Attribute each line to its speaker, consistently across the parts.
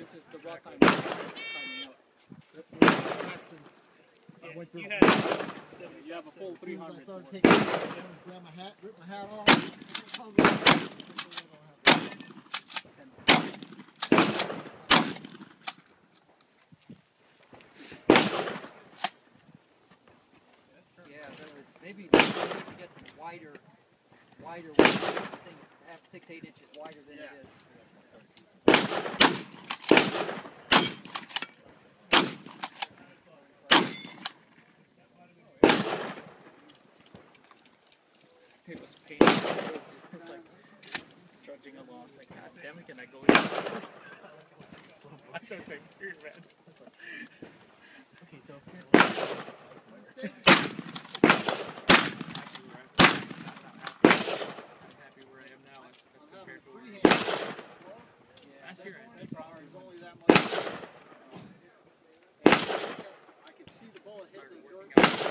Speaker 1: this is the raw time timing out. You have a full 300.
Speaker 2: I started taking it down, grab my hat, rip my hat off.
Speaker 3: Yeah, that was maybe we need to get some wider thing. Have 6-8 inches wider than it is.
Speaker 1: It was painful. It was like trudging along. Like, God damn it, can I go in? I don't say period, man. Okay, so I'm happy where I am now as compared to where last year.
Speaker 2: There's only that much. I could see the bullet hit the dirt.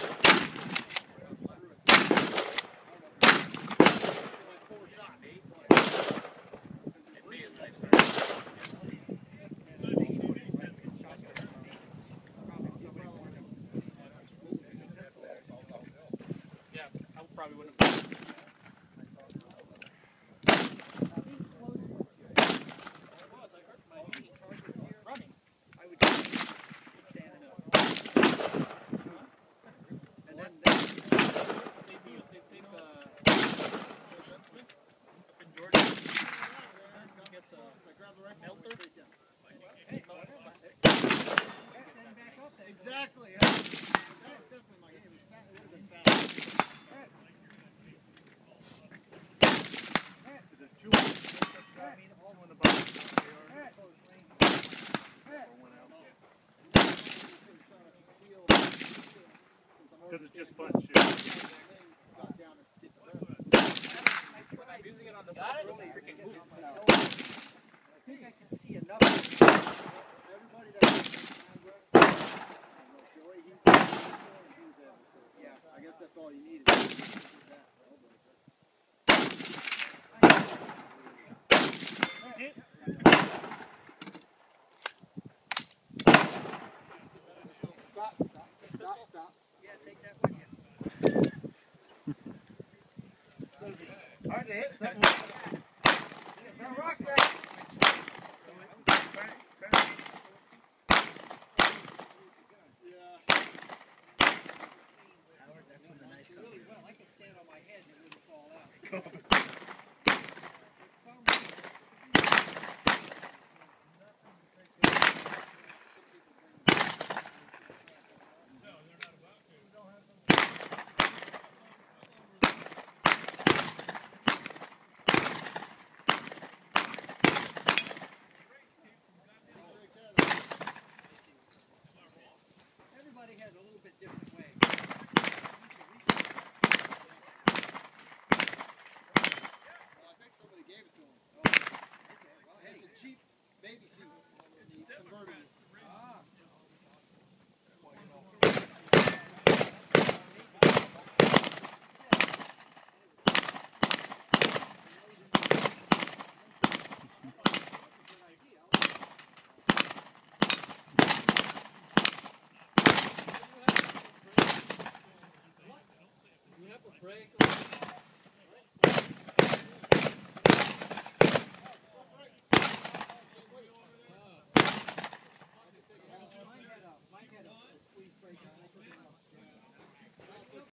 Speaker 1: Probably wouldn't have. Running. I would just stand up. And then they take up in Georgia. Gets a melter.
Speaker 2: Exactly. That was definitely my game. It would have been fast.
Speaker 4: Is it 2 inches? All in the bottom. Because it's just fun shooting.
Speaker 1: I'm using it on the side. Really freaking move.
Speaker 3: I think I can see enough.
Speaker 2: Everybody that yeah, I guess that's all you need.
Speaker 3: Stop. Yeah, take that with you.
Speaker 2: Hard to hit. Don't rock that.
Speaker 3: I can stand on my head and it wouldn't fall out.